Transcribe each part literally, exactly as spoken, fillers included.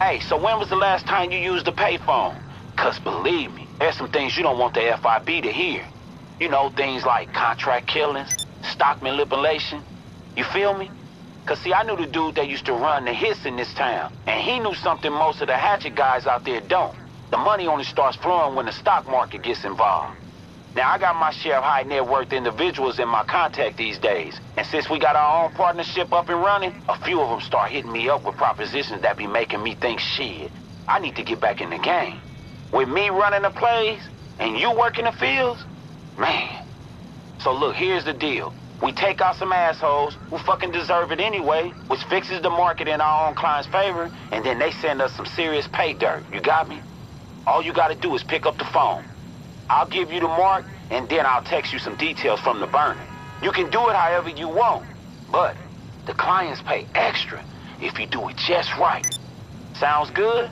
Hey, so when was the last time you used a payphone? Cause believe me, there's some things you don't want the F I B to hear. You know, things like contract killings, stock manipulation. You feel me? Cause see, I knew the dude that used to run the hits in this town, and he knew something most of the hatchet guys out there don't. The money only starts flowing when the stock market gets involved. Now, I got my share of high net worth individuals in my contact these days, and since we got our own partnership up and running, a few of them start hitting me up with propositions that be making me think, shit, I need to get back in the game. With me running the plays, and you working the fields, man. So look, here's the deal. We take out some assholes who fucking deserve it anyway, which fixes the market in our own client's favor, and then they send us some serious pay dirt, you got me? All you gotta do is pick up the phone. I'll give you the mark, and then I'll text you some details from the burner. You can do it however you want, but the clients pay extra if you do it just right. Sounds good?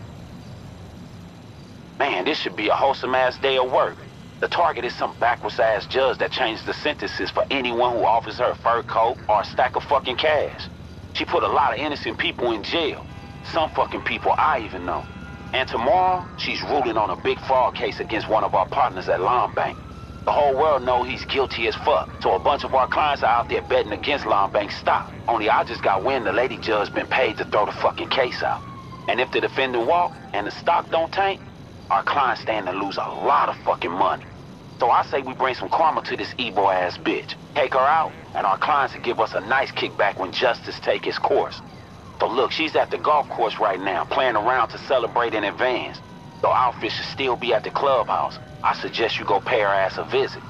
Man, this should be a wholesome-ass day of work. The target is some backwards-ass judge that changes the sentences for anyone who offers her a fur coat or a stack of fucking cash. She put a lot of innocent people in jail. Some fucking people I even know. And tomorrow, she's ruling on a big fraud case against one of our partners at Lombank. The whole world know he's guilty as fuck, so a bunch of our clients are out there betting against Lombank's stock. Only I just got wind the lady judge been paid to throw the fucking case out. And if the defendant walk and the stock don't tank, our clients stand to lose a lot of fucking money. So I say we bring some karma to this Ebo-ass bitch. Take her out, and our clients will give us a nice kickback when justice take its course. So look, she's at the golf course right now, playing around to celebrate in advance. So outfit should still be at the clubhouse. I suggest you go pay her ass a visit.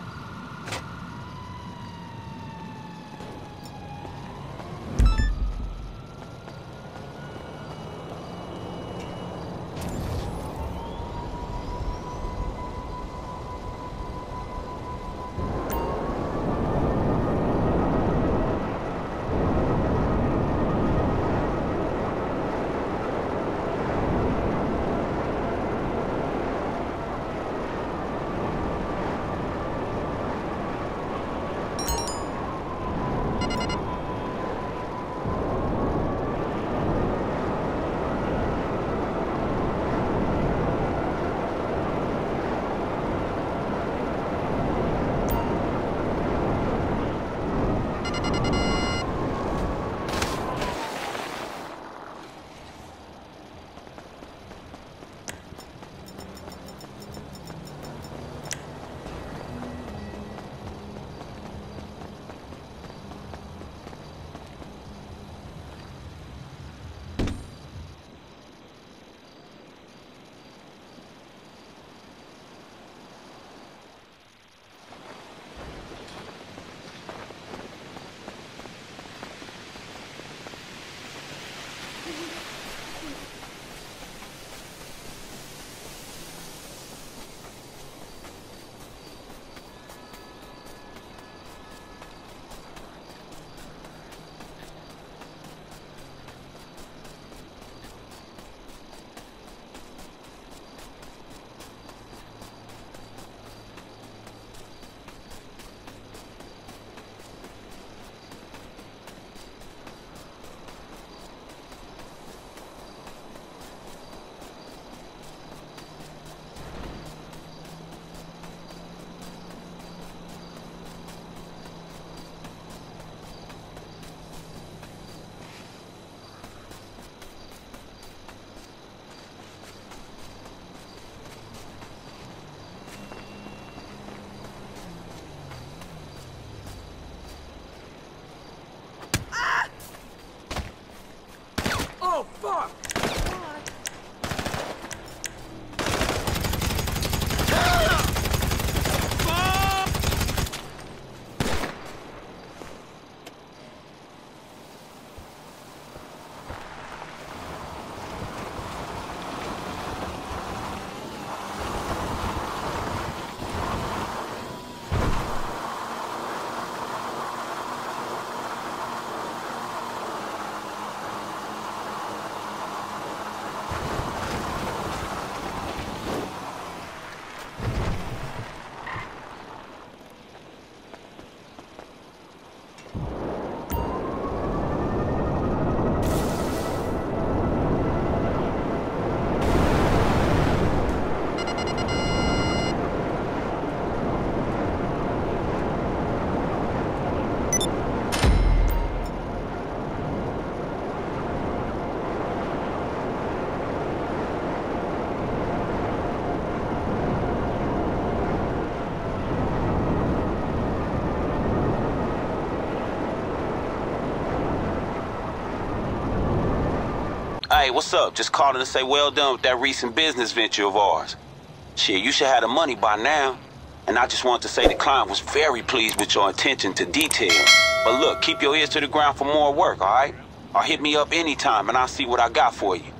Oh, fuck! Hey, what's up? Just calling to say well done with that recent business venture of ours. Shit, you should have the money by now. And I just wanted to say the client was very pleased with your attention to detail. But look, keep your ears to the ground for more work, all right? Or hit me up anytime and I'll see what I got for you.